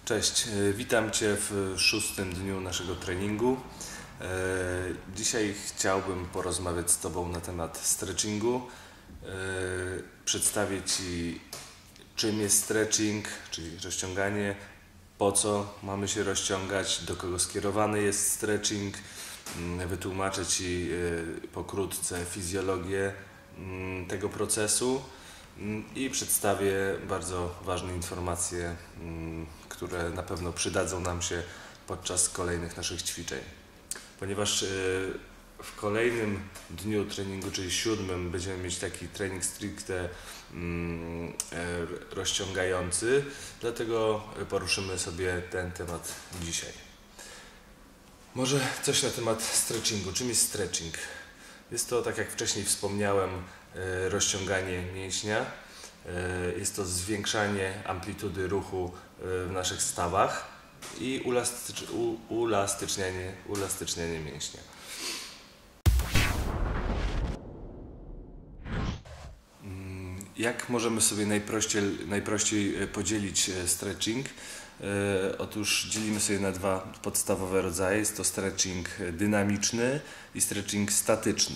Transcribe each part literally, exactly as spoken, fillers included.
Cześć, e, witam Cię w szóstym dniu naszego treningu. E, Dzisiaj chciałbym porozmawiać z Tobą na temat stretchingu. E, Przedstawię Ci, czym jest stretching, czyli rozciąganie, po co mamy się rozciągać, do kogo skierowany jest stretching. Mm, Wytłumaczę Ci e, pokrótce fizjologię mm, tego procesu i przedstawię bardzo ważne informacje, które na pewno przydadzą nam się podczas kolejnych naszych ćwiczeń. Ponieważ w kolejnym dniu treningu, czyli siódmym, będziemy mieć taki trening stricte rozciągający, dlatego poruszymy sobie ten temat dzisiaj. Może coś na temat stretchingu. Czym jest stretching? Jest to, tak jak wcześniej wspomniałem, rozciąganie mięśnia. Jest to zwiększanie amplitudy ruchu w naszych stawach i ulastycz, u, ulastycznianie, ulastycznianie mięśnia. Jak możemy sobie najprościej, najprościej podzielić stretching? Otóż dzielimy sobie na dwa podstawowe rodzaje. Jest to stretching dynamiczny i stretching statyczny.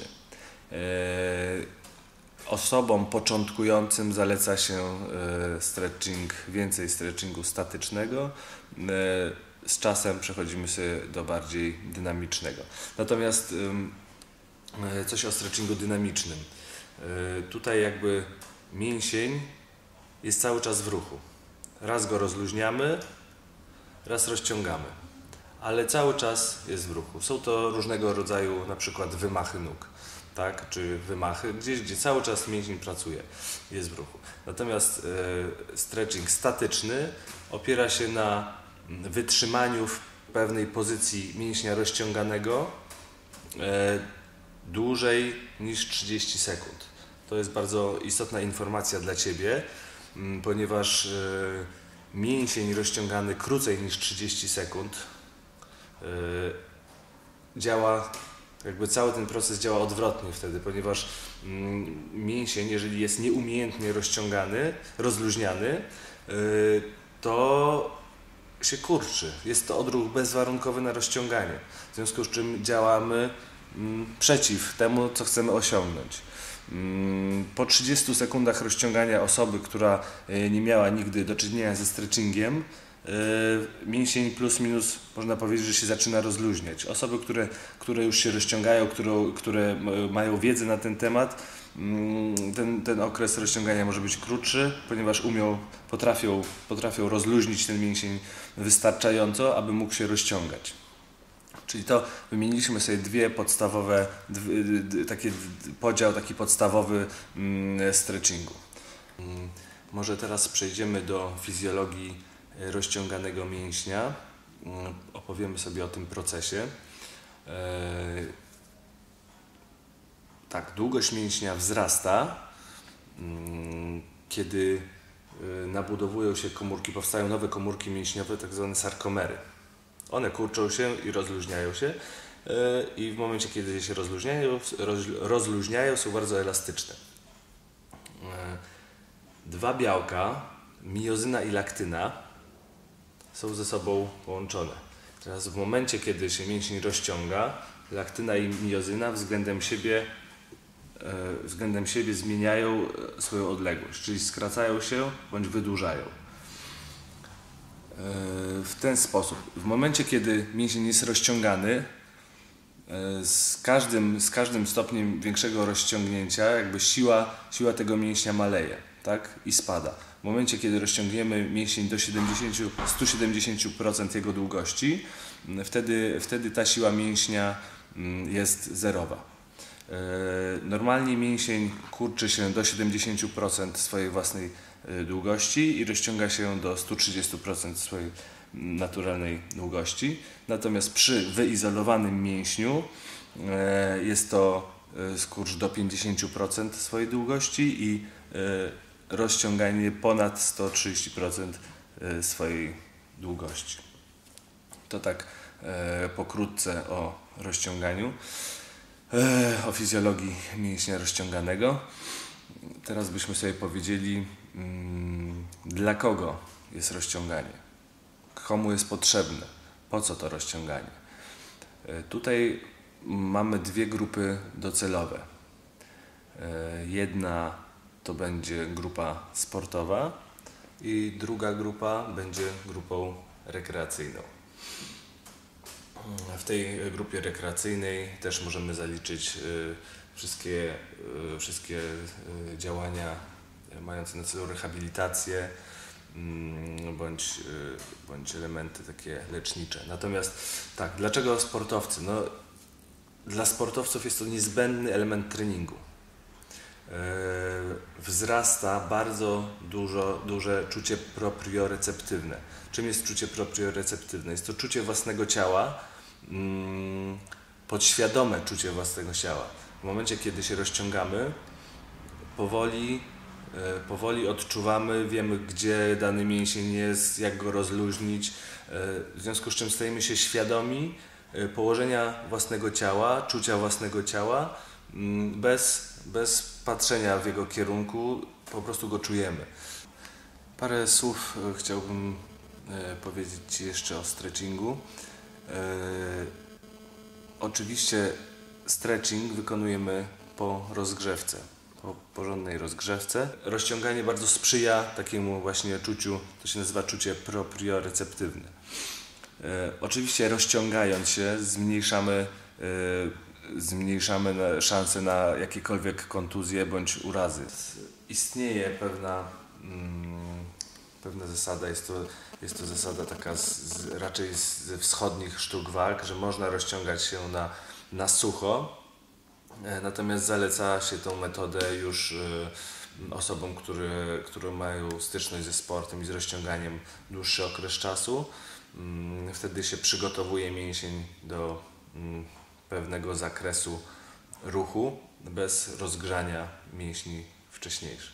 Osobom początkującym zaleca się stretching, więcej stretchingu statycznego. Z czasem przechodzimy sobie do bardziej dynamicznego. Natomiast coś o stretchingu dynamicznym. Tutaj jakby mięsień jest cały czas w ruchu. Raz go rozluźniamy, raz rozciągamy, ale cały czas jest w ruchu. Są to różnego rodzaju na przykład wymachy nóg, tak, czy wymachy, gdzieś, gdzie cały czas mięsień pracuje, jest w ruchu. Natomiast e, stretching statyczny opiera się na wytrzymaniu w pewnej pozycji mięśnia rozciąganego e, dłużej niż trzydzieści sekund. To jest bardzo istotna informacja dla Ciebie, m, ponieważ e, mięsień rozciągany krócej niż trzydzieści sekund e, działa, jakby cały ten proces działa odwrotnie wtedy, ponieważ mm, mięsień, jeżeli jest nieumiejętnie rozciągany, rozluźniany, yy, to się kurczy. Jest to odruch bezwarunkowy na rozciąganie, w związku z czym działamy mm, przeciw temu, co chcemy osiągnąć. Po trzydziestu sekundach rozciągania osoby, która nie miała nigdy do czynienia ze stretchingiem, mięsień plus minus można powiedzieć, że się zaczyna rozluźniać. Osoby, które, które już się rozciągają, które, które mają wiedzę na ten temat, ten, ten okres rozciągania może być krótszy, ponieważ umią, potrafią, potrafią rozluźnić ten mięsień wystarczająco, aby mógł się rozciągać. Czyli to wymieniliśmy sobie dwie podstawowe, dwie, taki podział taki podstawowy stretchingu. Może teraz przejdziemy do fizjologii rozciąganego mięśnia. Opowiemy sobie o tym procesie. Tak, długość mięśnia wzrasta, kiedy nabudowują się komórki, powstają nowe komórki mięśniowe, tak zwane sarkomery. One kurczą się i rozluźniają się i w momencie, kiedy się rozluźniają, rozluźniają są bardzo elastyczne. Dwa białka, miozyna i laktyna, są ze sobą połączone. Teraz w momencie, kiedy się mięsień rozciąga, laktyna i miozyna względem siebie, względem siebie zmieniają swoją odległość, czyli skracają się bądź wydłużają. W ten sposób. W momencie, kiedy mięsień jest rozciągany, z każdym, z każdym stopniem większego rozciągnięcia jakby siła, siła tego mięśnia maleje, tak? I spada. W momencie, kiedy rozciągniemy mięsień do stu siedemdziesięciu procent jego długości, wtedy, wtedy ta siła mięśnia jest zerowa. Normalnie mięsień kurczy się do siedemdziesięciu procent swojej własnej długości i rozciąga się do stu trzydziestu procent swojej naturalnej długości. Natomiast przy wyizolowanym mięśniu jest to skurcz do pięćdziesięciu procent swojej długości i rozciąganie ponad sto trzydzieści procent swojej długości. To tak pokrótce o rozciąganiu, o fizjologii mięśnia rozciąganego. Teraz byśmy sobie powiedzieli, dla kogo jest rozciąganie. komu jest potrzebne, po co to rozciąganie. Tutaj mamy dwie grupy docelowe. Jedna to będzie grupa sportowa i druga grupa będzie grupą rekreacyjną. W tej grupie rekreacyjnej też możemy zaliczyć wszystkie, wszystkie działania mające na celu rehabilitację bądź, bądź elementy takie lecznicze. Natomiast tak, dlaczego sportowcy? No, dla sportowców jest to niezbędny element treningu. Wzrasta bardzo dużo, duże czucie proprioreceptywne. Czym jest czucie proprioreceptywne? Jest to czucie własnego ciała, podświadome czucie własnego ciała. W momencie, kiedy się rozciągamy, powoli, powoli odczuwamy, wiemy, gdzie dany mięsień jest, jak go rozluźnić, w związku z czym stajemy się świadomi położenia własnego ciała, czucia własnego ciała, bez, bez patrzenia w jego kierunku, po prostu go czujemy. Parę słów chciałbym powiedzieć Ci jeszcze o stretchingu. Oczywiście stretching wykonujemy po rozgrzewce, po porządnej rozgrzewce. Rozciąganie bardzo sprzyja takiemu właśnie czuciu, to się nazywa czucie proprioreceptywne. E, oczywiście rozciągając się zmniejszamy, e, zmniejszamy szanse na jakiekolwiek kontuzje bądź urazy. Istnieje pewna, mm, pewna zasada, jest to, jest to zasada taka z, z, raczej ze wschodnich sztuk walk, że można rozciągać się na, na sucho, e, natomiast zaleca się tą metodę już e, osobom, które, które mają styczność ze sportem i z rozciąganiem dłuższy okres czasu. Wtedy się przygotowuje mięsień do pewnego zakresu ruchu bez rozgrzania mięśni wcześniejszych.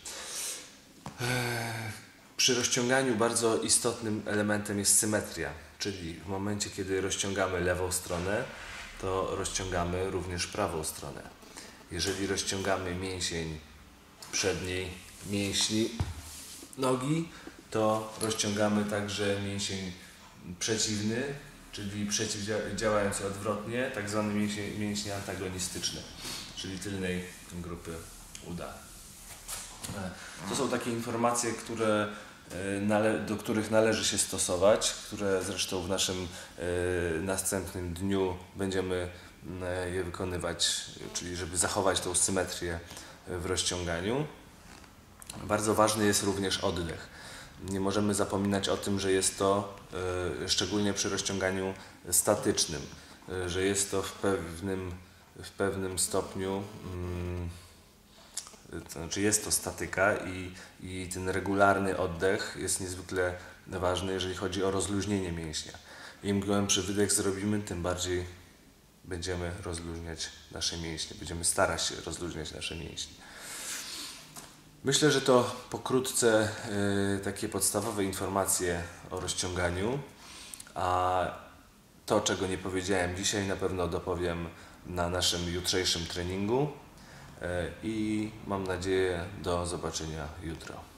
Przy rozciąganiu bardzo istotnym elementem jest symetria, czyli w momencie, kiedy rozciągamy lewą stronę, to rozciągamy również prawą stronę. Jeżeli rozciągamy mięsień przedniej mięśni nogi, to rozciągamy także mięsień przeciwny, czyli przeciwdziałający odwrotnie, tak zwany mięsień, mięsień antagonistyczny, czyli tylnej grupy uda. To są takie informacje, które, do których należy się stosować, które zresztą w naszym następnym dniu będziemy je wykonywać, czyli żeby zachować tą symetrię w rozciąganiu. Bardzo ważny jest również oddech. Nie możemy zapominać o tym, że jest to, y, szczególnie przy rozciąganiu statycznym, y, że jest to w pewnym, w pewnym stopniu, y, to znaczy jest to statyka i, i ten regularny oddech jest niezwykle ważny, jeżeli chodzi o rozluźnienie mięśnia. Im głębszy wydech zrobimy, tym bardziej będziemy rozluźniać nasze mięśnie, będziemy starać się rozluźniać nasze mięśnie. Myślę, że to pokrótce y, takie podstawowe informacje o rozciąganiu, a to, czego nie powiedziałem dzisiaj, na pewno dopowiem na naszym jutrzejszym treningu y, i mam nadzieję do zobaczenia jutro.